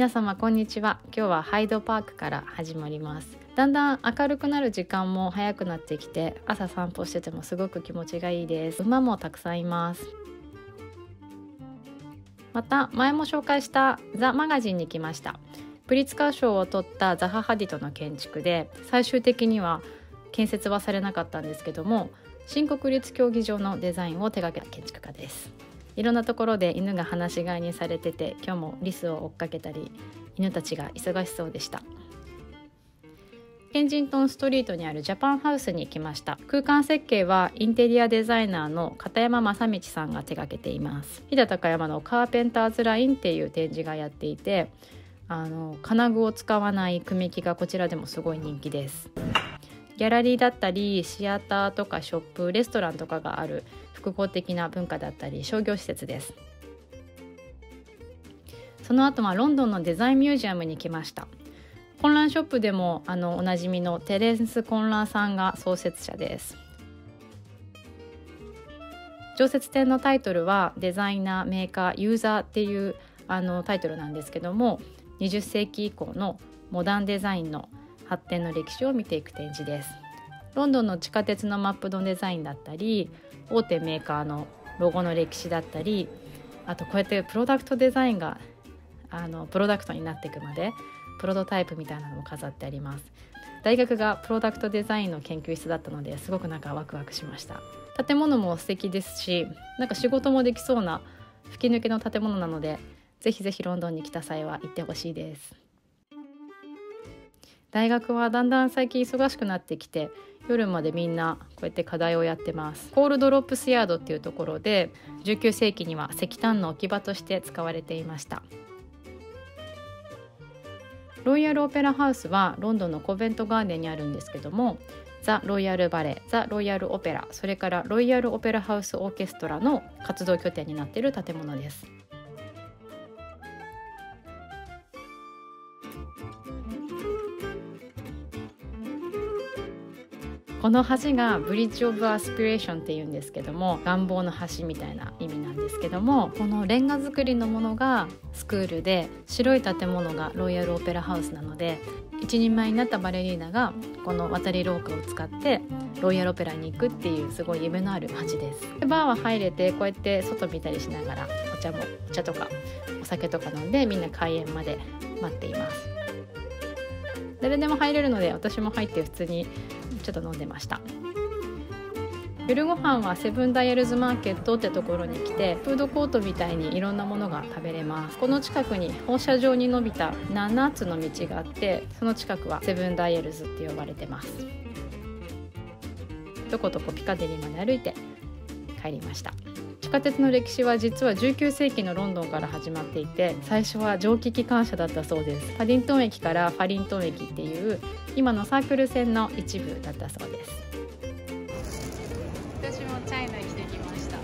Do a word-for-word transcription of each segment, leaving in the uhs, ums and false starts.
皆様こんにちは。今日はハイドパークから始まります。だんだん明るくなる時間も早くなってきて、朝散歩しててもすごく気持ちがいいです。馬もたくさんいます。また前も紹介したザ・マガジンに来ました。プリツカー賞を取ったザハ・ハディドの建築で、最終的には建設はされなかったんですけども、新国立競技場のデザインを手掛けた建築家です。いろんなところで犬が放し飼いにされてて、今日もリスを追っかけたり、犬たちが忙しそうでした。ケンジントンストリートにあるジャパンハウスに来ました。空間設計はインテリアデザイナーの片山正道さんが手掛けています。飛騨高山のカーペンターズラインっていう展示がやっていて、あの金具を使わない組木がこちらでもすごい人気です。ギャラリーだったりシアターとかショップ、レストランとかがある複合的な文化だったり商業施設です。その後はロンドンのデザインミュージアムに来ました。混乱ショップでもあのおなじみのテレンス・コンラーさんが創設者です。常設展のタイトルはデザイナー、メーカー、ユーザーっていうあのタイトルなんですけども、にじゅっ世紀以降のモダンデザインの発展の歴史を見ていく展示です。ロンドンの地下鉄のマップのデザインだったり、大手メーカーのロゴの歴史だったり、あとこうやってプロダクトデザインがあのプロダクトになっていくまでプロトタイプみたいなのも飾ってあります。大学がプロダクトデザインの研究室だったので、すごくなんかワクワクしました。建物も素敵ですし、なんか仕事もできそうな吹き抜けの建物なので、ぜひぜひロンドンに来た際は行ってほしいです。大学はだんだん最近忙しくなってきて、夜までみんなこうやって課題をやってます。コールドロップスヤードっていうところで、じゅうきゅう世紀には石炭の置き場として使われていました。ロイヤルオペラハウスはロンドンのコベントガーデンにあるんですけども、ザ・ロイヤルバレエ、ザ・ロイヤルオペラ、それからロイヤルオペラハウスオーケストラの活動拠点になっている建物です。この橋がブリッジオブアスピレーションっていうんですけども、願望の橋みたいな意味なんですけども、このレンガ造りのものがスクールで、白い建物がロイヤルオペラハウスなので、一人前になったバレリーナがこの渡り廊下を使ってロイヤルオペラに行くっていう、すごい夢のある橋です。でバーは入れて、こうやって外見たりしながらお茶もお茶とかお酒とか飲んで、みんな開演まで待っています。誰でも入れるので、私も入って普通にちょっと飲んでました。夜ご飯はセブンダイヤルズマーケットってところに来て、フードコートみたいにいろんなものが食べれます。この近くに放射状に伸びたななつの道があって、その近くはセブンダイヤルズって呼ばれてます。とことこピカデリーまで歩いて帰りました。地下鉄の歴史は実はじゅうきゅう世紀のロンドンから始まっていて、最初は蒸気機関車だったそうです。パディントン駅からファリントン駅っていう今のサークル線の一部だったそうです。私もチャイナ着てきました。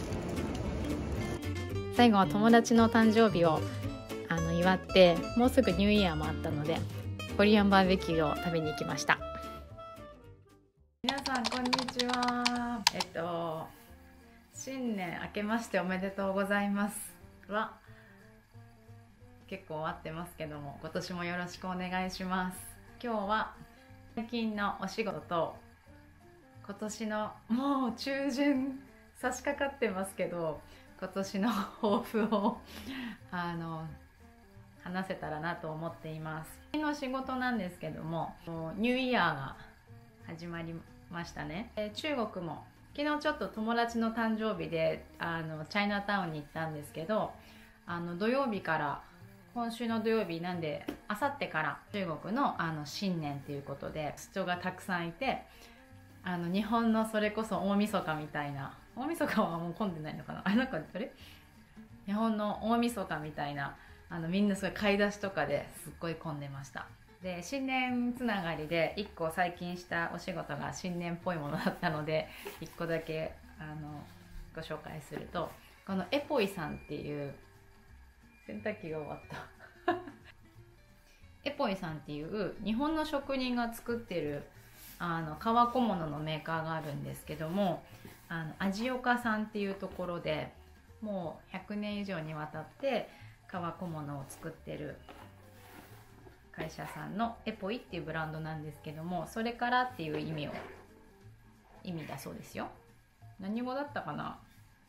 最後は友達の誕生日をあの祝って、もうすぐニューイヤーもあったのでコリアンバーベキューを食べに行きました。皆さんこんにちは。えっと新年明けましておめでとうございますは結構終わってますけども、今年もよろしくお願いします。今日は最近のお仕事と、今年のもう中旬差し掛かってますけど、今年の抱負をあの話せたらなと思っています。昨日の仕事なんですけども、ニューイヤーが始まりましたね。中国も昨日ちょっと友達の誕生日であのチャイナタウンに行ったんですけど、あの土曜日から今週の土曜日なんで、あさってから中国のあの新年ということで人がたくさんいて、あの日本のそれこそ大晦日みたいな、大晦日はもう混んでないのかな、あれなんかあれ日本の大晦日みたいな、あのみんなすごい買い出しとかですっごい混んでました。で新年つながりでいっこ最近したお仕事が新年っぽいものだったので、いっこだけあのご紹介すると、このエポイさんっていう洗濯機が終わったエポイさんっていう日本の職人が作ってるあの革小物のメーカーがあるんですけども、あの味岡さんっていうところでもうひゃくねん以上にわたって革小物を作ってる会社さんのエポイっていうブランドなんですけども、それからっていう意味を意味だそうですよ。何語だったかな。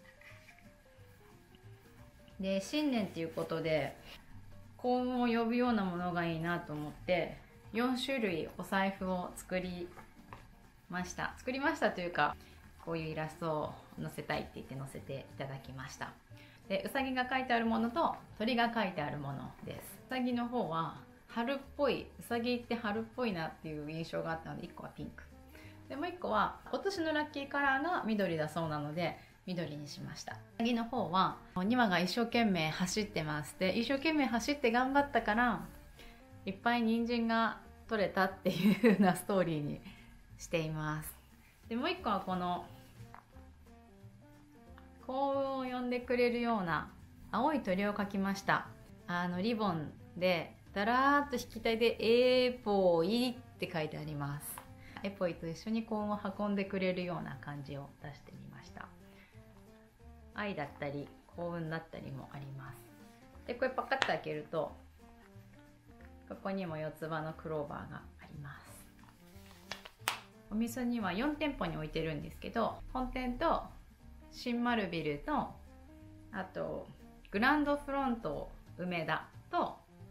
で、新年っていうことで幸運を呼ぶようなものがいいなと思ってよんしゅるいお財布を作りました作りましたというか、こういうイラストを載せたいって言って載せていただきました。で、うさぎが描いてあるものと鳥が描いてあるものです。うさぎの方は春っぽい、うさぎって春っぽいなっていう印象があったのでいっこはピンクで、もういっこは今年のラッキーカラーが緑だそうなので緑にしました。うさぎの方はにわが一生懸命走ってます。で、一生懸命走って頑張ったからいっぱい人参が取れたっていう風なストーリーにしています。で、もういっこはこの幸運を呼んでくれるような青い鳥を描きました。あのリボンでだらーっと引き体でエポイって書いてあります。エポイと一緒に幸運を運んでくれるような感じを出してみました。愛だったり幸運だったりもあります。で、これパカッと開けるとここにも四つ葉のクローバーがあります。お店にはよんてんぽに置いてるんですけど、本店と新丸ビルとあとグランドフロント梅田と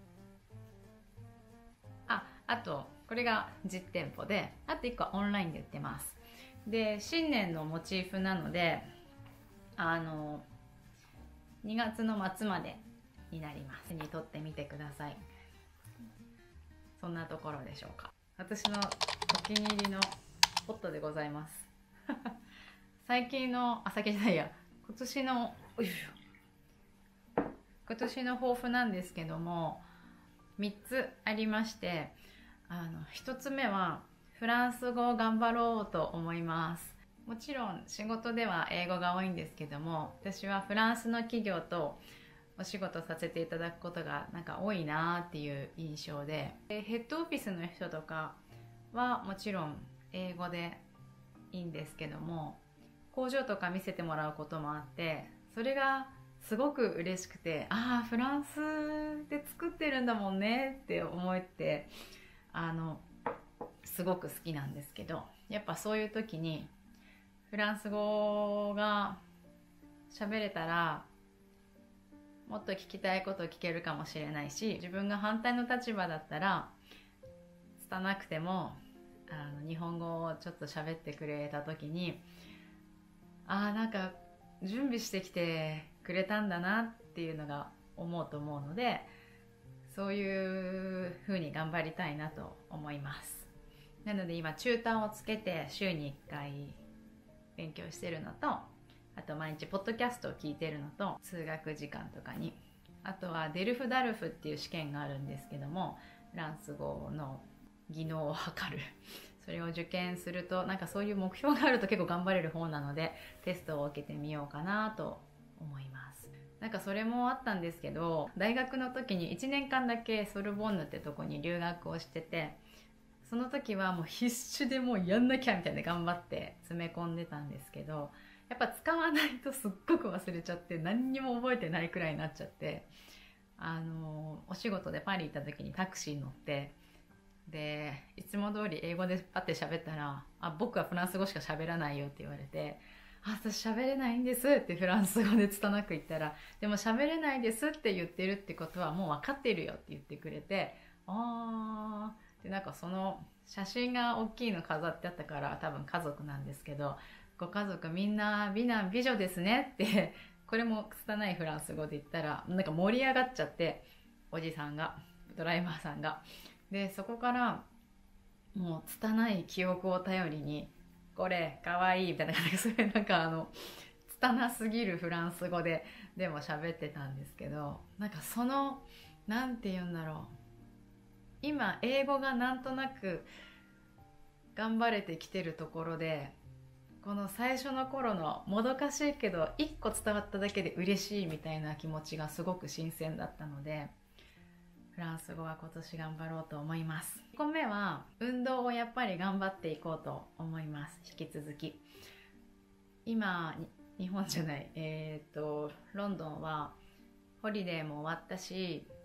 ああとこれが実店舗で、あといっこはオンラインで売ってます。で、新年のモチーフなのであのにがつの末までになります。手に取ってみてください。そんなところでしょうか。私のお気に入りのポットでございます最近のあ先じゃないや今年のよいしょ今年の抱負なんですけどもみっつありまして、あのひとつめはフランス語を頑張ろうと思います。もちろん仕事では英語が多いんですけども、私はフランスの企業とお仕事させていただくことがなんか多いなっていう印象で、でヘッドオフィスの人とかはもちろん英語でいいんですけども、工場とか見せてもらうこともあって、それがすごく嬉しくて、ああフランスで作ってるんだもんねって思って、あのすごく好きなんですけど、やっぱそういう時にフランス語が喋れたらもっと聞きたいことを聞けるかもしれないし、自分が反対の立場だったら拙くてもあの日本語をちょっと喋ってくれた時に、ああなんか準備してきてくれたんだなっていうのが思うと思うので、そういう風に頑張りたいなと思います。なので今中短をつけて週にいっかい勉強してるのと、あと毎日ポッドキャストを聞いてるのと、通学時間とかに、あとはデルフダルフっていう試験があるんですけども、フランス語の技能を測るそれを受験すると、なんかそういう目標があると結構頑張れる方なので、テストを受けてみようかなと思います。なんかそれもあったんですけど、大学の時にいちねんかんだけソルボンヌってとこに留学をしてて、その時はもう必死でもうやんなきゃみたいな頑張って詰め込んでたんですけど、やっぱ使わないとすっごく忘れちゃって何にも覚えてないくらいになっちゃって、あのお仕事でパリ行った時にタクシー乗って、でいつも通り英語でパッて喋ったら、あ僕はフランス語しか喋らないよって言われて、あ私喋れないんですってフランス語で拙く言ったら、でも喋れないですって言ってるってことはもう分かってるよって言ってくれて、あーでなんかその写真が大きいの飾ってあったから、多分家族なんですけど、ご家族みんな美男美女ですねってこれも拙いフランス語で言ったらなんか盛り上がっちゃって、おじさんがドライバーさんが、でそこからもう拙い記憶を頼りにこれかわいいみたいな感じで、それなんかあの拙すぎるフランス語ででも喋ってたんですけど、なんかそのなんて言うんだろう、今英語がなんとなく頑張れてきてるところで、この最初の頃のもどかしいけどいっこ伝わっただけで嬉しいみたいな気持ちがすごく新鮮だったので、フランス語は今年頑張ろうと思います。いっこめは運動をやっぱり頑張っていこうと思います。引き続き今日本じゃないえー、っとロンドンはホリデーも終わったし、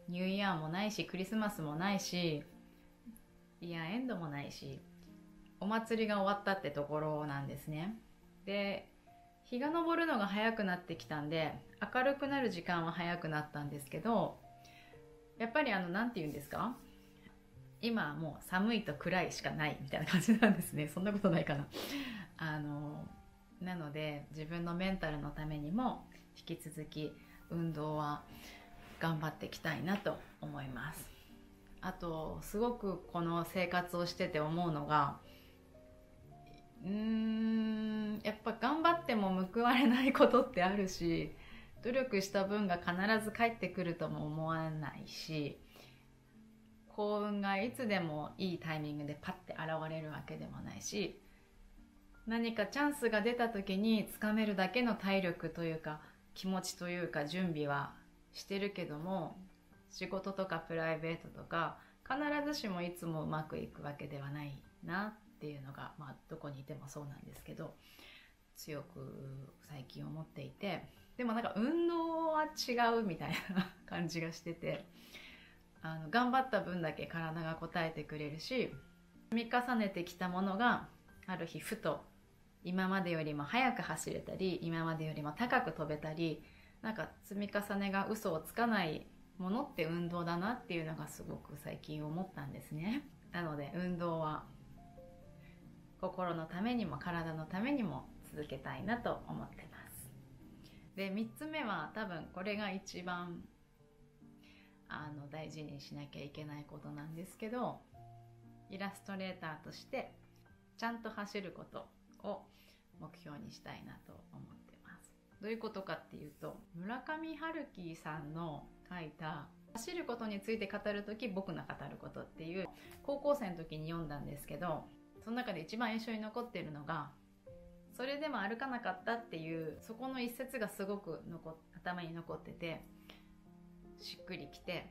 ニューイヤーもないし、クリスマスもないし、イヤーエンドもないし、お祭りが終わったってところなんですね。で、日が昇るのが早くなってきたんで、明るくなる時間は早くなったんですけど、やっぱりあの、なんて言うんですか、今はもう寒いと暗いしかないみたいな感じなんですね。そんなことないかな。あの、なので自分のメンタルのためにも引き続き運動は頑張っていきたいなと思います。あと、すごくこの生活をしてて思うのが、うーん、やっぱ頑張っても報われないことってあるし、努力した分が必ず返ってくるとも思わないし、幸運がいつでもいいタイミングでパッて現れるわけでもないし、何かチャンスが出た時につかめるだけの体力というか気持ちというか準備はしてるけども、仕事とかプライベートとか必ずしもいつもうまくいくわけではないなっていうのが、まあどこにいてもそうなんですけど、強く最近思っていて、でもなんか運動は違うみたいな感じがしてて、あの頑張った分だけ体が応えてくれるし、積み重ねてきたものがある日ふと今までよりも速く走れたり、今までよりも高く飛べたり、なんか積み重ねが嘘をつかないものって運動だなっていうのがすごく最近思ったんですね。なので運動は心のためにも体のためにも続けたいなと思ってます。で、みっつめは多分これが一番あの大事にしなきゃいけないことなんですけど、イラストレーターとしてちゃんと走ることを目標にしたいなと思ってます。どういうことかっていうと、村上春樹さんの書いた走ることについて語るとき僕の語ることっていう高校生の時に読んだんですけど、その中で一番印象に残っているのが、それでも歩かなかったっていうそこの一節がすごく残頭に残っててしっくりきて、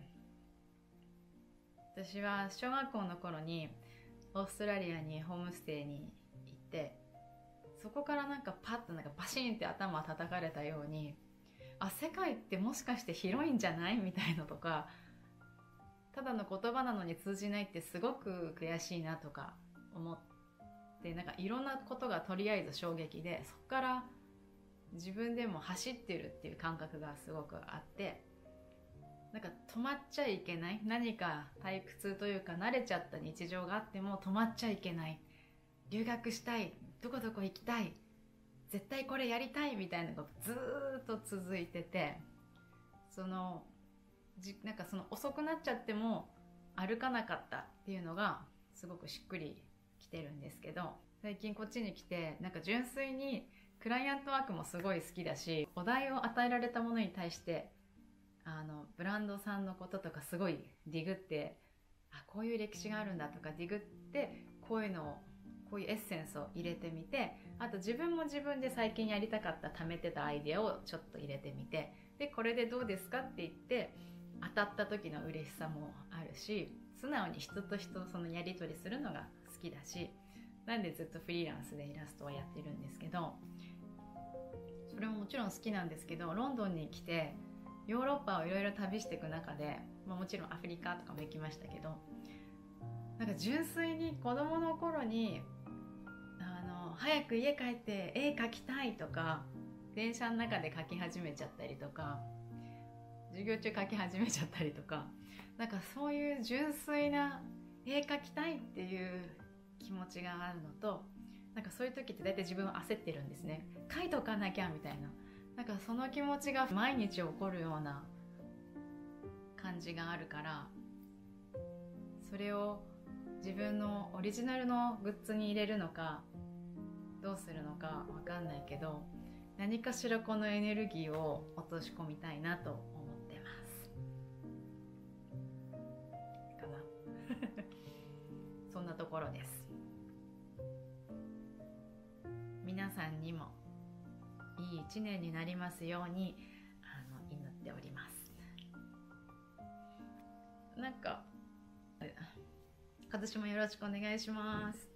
私は小学校の頃にオーストラリアにホームステイに行って、そこからなんかパッとなんかバシーンって頭叩かれたように、あ、世界ってもしかして広いんじゃないみたいのとか、ただの言葉なのに通じないってすごく悔しいなとか思って、なんかいろんなことがとりあえず衝撃で、そこから自分でも走ってるっていう感覚がすごくあって、なんか止まっちゃいけない、何か退屈というか慣れちゃった日常があっても止まっちゃいけない、留学したい、どこどこ行きたい、絶対これやりたいみたいなのがずーっと続いてて、そのじなんかその遅くなっちゃっても歩かなかったっていうのがすごくしっくりきてるんですけど、最近こっちに来てなんか純粋にクライアントワークもすごい好きだし、お題を与えられたものに対してあのブランドさんのこととかすごいディグって、あ、こういう歴史があるんだとかディグって、こういうのをこういうエッセンスを入れてみて、あと自分も自分で最近やりたかった貯めてたアイデアをちょっと入れてみて、でこれでどうですかって言って当たった時の嬉しさもあるし、素直に人と人とそのやり取りするのが好きだし、なんでずっとフリーランスでイラストをやってるんですけど、それももちろん好きなんですけど、ロンドンに来てヨーロッパをいろいろ旅していく中で、まあ、もちろんアフリカとかも行きましたけど、なんか純粋に子供の頃にあの早く家帰って絵描きたいとか、電車の中で描き始めちゃったりとか、授業中描き始めちゃったりとか、なんかそういう純粋な絵描きたいっていう気持ちがあるのと、なんかそういう時って大体自分は焦ってるんですね。描いとかなきゃみたいな、なんかその気持ちが毎日起こるような感じがあるから、それを自分のオリジナルのグッズに入れるのかどうするのかわかんないけど、何かしらこのエネルギーを落とし込みたいなと思ってますかなそんなところです。皆さんにもいい一年になりますようにあの祈っております。なんか今年もよろしくお願いします。